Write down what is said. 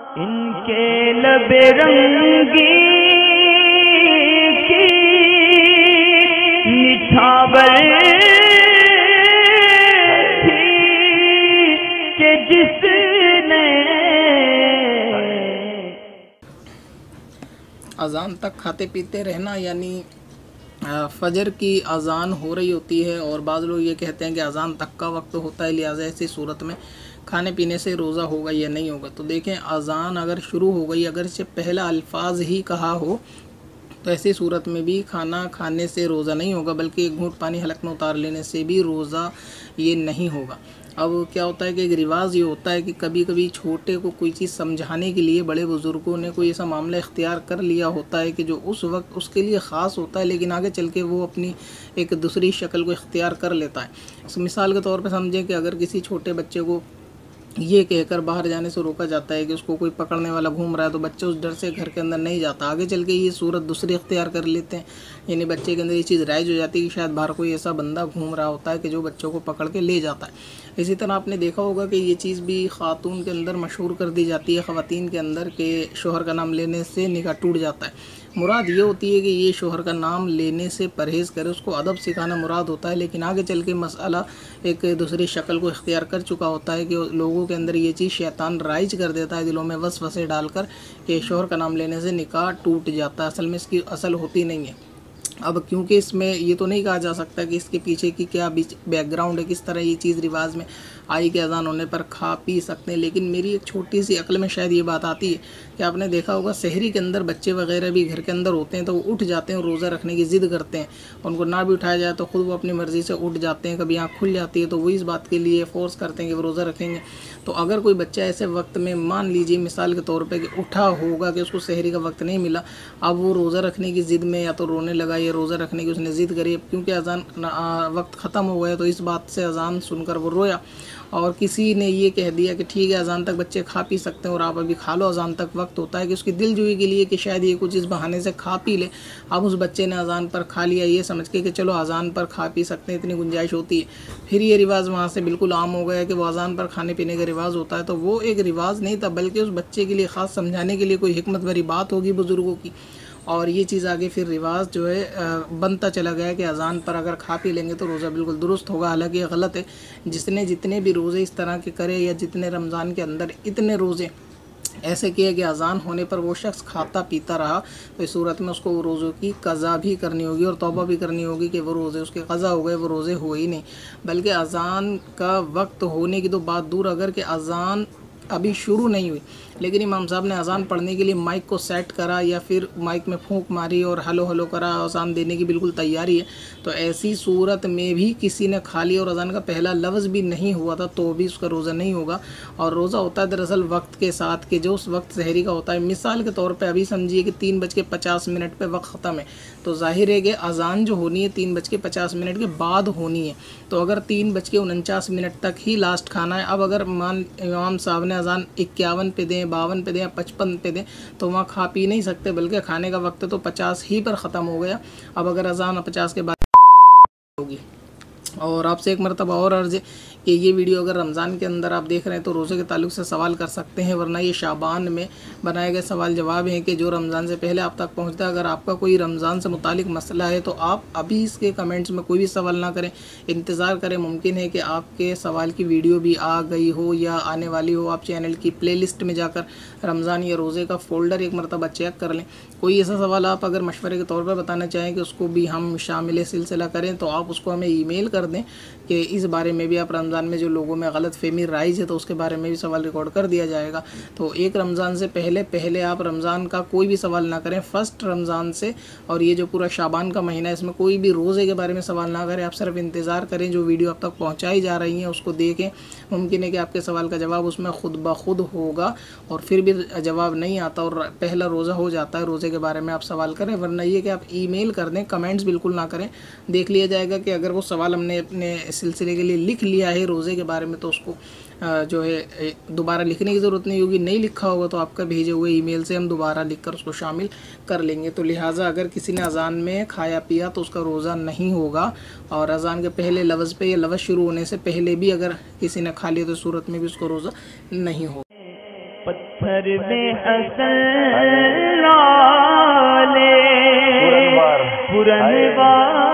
इनके लबे रंगी की निछावर थी कि जिसने अज़ान तक खाते पीते रहना, यानी फ़जर की अज़ान हो रही होती है और बाज़ लोग ये कहते हैं कि अज़ान तक का वक्त होता है, लिहाजा ऐसी सूरत में खाने पीने से रोज़ा होगा या नहीं होगा। तो देखें, अज़ान अगर शुरू हो गई, अगर इससे पहला अल्फाज ही कहा हो, तो ऐसी सूरत में भी खाना खाने से रोज़ा नहीं होगा, बल्कि एक घूंट पानी हलक में उतार लेने से भी रोज़ा ये नहीं होगा। अब क्या होता है कि एक रिवाज ये होता है कि कभी कभी छोटे को कोई चीज़ समझाने के लिए बड़े बुज़ुर्गों ने कोई ऐसा मामला इख्तियार कर लिया होता है कि जो उस वक्त उसके लिए ख़ास होता है, लेकिन आगे चल के वो अपनी एक दूसरी शक्ल को इख्तियार कर लेता है। मिसाल के तौर पर समझें कि अगर किसी छोटे बच्चे को ये कहकर बाहर जाने से रोका जाता है कि उसको कोई पकड़ने वाला घूम रहा है, तो बच्चे उस डर से घर के अंदर नहीं जाता। आगे चल के ये सूरत दूसरी इख्तियार कर लेते हैं, यानी बच्चे के अंदर ये चीज़ राइज हो जाती है कि शायद बाहर कोई ऐसा बंदा घूम रहा होता है कि जो बच्चों को पकड़ के ले जाता है। इसी तरह आपने देखा होगा कि ये चीज़ भी ख़ातून के अंदर मशहूर कर दी जाती है, ख़वातीन के अंदर, कि शोहर का नाम लेने से निकाह टूट जाता है। मुराद ये होती है कि ये शोहर का नाम लेने से परहेज़ करे, उसको अदब सिखाना मुराद होता है, लेकिन आगे चल के मसला एक दूसरी शक्ल को इख्तियार कर चुका होता है कि लोगों के अंदर ये चीज़ शैतान राइज कर देता है दिलों में वसवसे डालकर कि शोहर का नाम लेने से निकाह टूट जाता है। असल में इसकी असल होती नहीं है। अब क्योंकि इसमें ये तो नहीं कहा जा सकता कि इसके पीछे की क्या बैकग्राउंड है, किस तरह ये चीज़ रिवाज में आई कि अज़ान होने पर खा पी सकते हैं, लेकिन मेरी एक छोटी सी अक्ल में शायद ये बात आती है कि आपने देखा होगा सहरी के अंदर बच्चे वगैरह भी घर के अंदर होते हैं तो वो उठ जाते हैं, रोज़ा रखने की ज़िद करते हैं, उनको ना भी उठाया जाए तो ख़ुद वो अपनी मर्ज़ी से उठ जाते हैं। कभी आँख खुल जाती है तो वो इस बात के लिए फ़ोर्स करते हैं कि वो रोज़ा रखेंगे। तो अगर कोई बच्चा ऐसे वक्त में, मान लीजिए मिसाल के तौर पे, कि उठा होगा कि उसको सहरी का वक्त नहीं मिला, अब वो रोज़ा रखने की ज़िद में या तो रोने लगा या रोज़ा रखने की उसने ज़िद करी, क्योंकि अज़ान वक्त ख़त्म हो गया तो इस बात से अज़ान सुनकर वो रोया, और किसी ने ये कह दिया कि ठीक है अज़ान तक बच्चे खा पी सकते हैं और आप अभी खा लो, अज़ान तक वक्त होता है, कि उसकी दिलजोई के लिए कि शायद ये कुछ इस बहाने से खा पी ले। अब उस बच्चे ने अज़ान पर खा लिया ये समझ के कि चलो अज़ान पर खा पी सकते हैं, इतनी गुंजाइश होती है। फिर ये रिवाज़ वहाँ से बिल्कुल आम हो गया कि वो अज़ान पर खाने पीने का रिवाज़ होता है। तो वो एक रिवाज़ नहीं था, बल्कि उस बच्चे के लिए ख़ास समझाने के लिए कोई हिकमत भरी बात होगी बुज़ुर्गों की, और ये चीज़ आगे फिर रिवाज जो है बनता चला गया कि अज़ान पर अगर खा पी लेंगे तो रोज़ा बिल्कुल दुरुस्त होगा। हालांकि ये गलत है। जिसने जितने भी रोज़े इस तरह के करे, या जितने रमज़ान के अंदर इतने रोज़े ऐसे किए कि अज़ान होने पर वो शख्स खाता पीता रहा, तो इस सूरत में उसको वो रोज़ों की क़ज़ा भी करनी होगी और तौबा भी करनी होगी कि वो रोज़े उसके क़ज़ा हो गए, वो रोज़े हुए ही नहीं। बल्कि अज़ान का वक्त होने की तो बात दूर, अगर कि अज़ान अभी शुरू नहीं हुई लेकिन इमाम साहब ने अज़ान पढ़ने के लिए माइक को सेट करा या फिर माइक में फूंक मारी और हलो हलो करा, अज़ान देने की बिल्कुल तैयारी है, तो ऐसी सूरत में भी किसी ने खा लिया और अज़ान का पहला लफ्ज़ भी नहीं हुआ था तो भी उसका रोज़ा नहीं होगा। और रोज़ा होता है दरअसल वक्त के साथ, कि जो उस वक्त सहरी का होता है। मिसाल के तौर पर अभी समझिए कि 3:50 पर वक्त ख़त्म है, तो जाहिर है कि अज़ान जो होनी है 3:50 के बाद होनी है। तो अगर 3:49 तक ही लास्ट खाना है, अब अगर मान इमाम साहब ने अज़ान 51 पे दें, 52 पे दें या 55 पे दें, तो वहाँ खा पी नहीं सकते, बल्कि खाने का वक्त तो 50 ही पर ख़त्म हो गया। अब अगर अज़ान 50 के बाद होगी। और आपसे एक मरतबा और अर्ज़ है कि ये वीडियो अगर रमज़ान के अंदर आप देख रहे हैं तो रोज़े के ताल्लुक़ से सवाल कर सकते हैं, वरना ये शाबान में बनाए गए सवाल जवाब हैं कि जो रमज़ान से पहले आप तक पहुंचता है। अगर आपका कोई रमज़ान से मुतालिक मसला है तो आप अभी इसके कमेंट्स में कोई भी सवाल ना करें, इंतज़ार करें। मुमकिन है कि आपके सवाल की वीडियो भी आ गई हो या आने वाली हो। आप चैनल की प्लेलिस्ट में जाकर रमज़ान या रोज़े का फ़ोल्डर एक मरतबा चेक कर लें। कोई ऐसा सवाल आप अगर मशवरे के तौर पर बताना चाहें कि उसको भी हम शामिल सिलसिला करें, तो आप उसको हमें ईमेल कर दें कि इस बारे में भी आप रमज़ान में जो लोगों में गलत फहमी राइज है तो उसके बारे में भी सवाल रिकॉर्ड कर दिया जाएगा। तो एक रमज़ान से पहले आप रमज़ान का कोई भी सवाल ना करें, फ़र्स्ट रमज़ान से और ये जो पूरा शाबान का महीना है इसमें कोई भी रोज़े के बारे में सवाल ना करें। आप सिर्फ इंतज़ार करें, जो वीडियो आप तक पहुँचाई जा रही हैं उसको देखें। मुमकिन है कि आपके सवाल का जवाब उसमें खुद ब खुद होगा, और फिर भी जवाब नहीं आता और पहला रोज़ा हो जाता है, रोज़े के बारे में आप सवाल करें। वरना ये कि आप ईमेल कर दें, कमेंट्स बिल्कुल ना करें। देख लिया जाएगा कि अगर वो सवाल हमने अपने सिलसिले के लिए लिख लिया है रोज़े के बारे में तो उसको जो है दोबारा लिखने की ज़रूरत नहीं होगी। नहीं लिखा होगा तो आपका भेजे हुए ईमेल से हम दोबारा लिखकर उसको शामिल कर लेंगे। तो लिहाजा अगर किसी ने अज़ान में खाया पिया तो उसका रोज़ा नहीं होगा, और अज़ान के पहले लफ्ज़ पे या लफ्ज़ शुरू होने से पहले भी अगर किसी ने खा लिया तो सूरत में भी उसको रोज़ा नहीं होगा। पत्थर में हसन लाले पुरनवार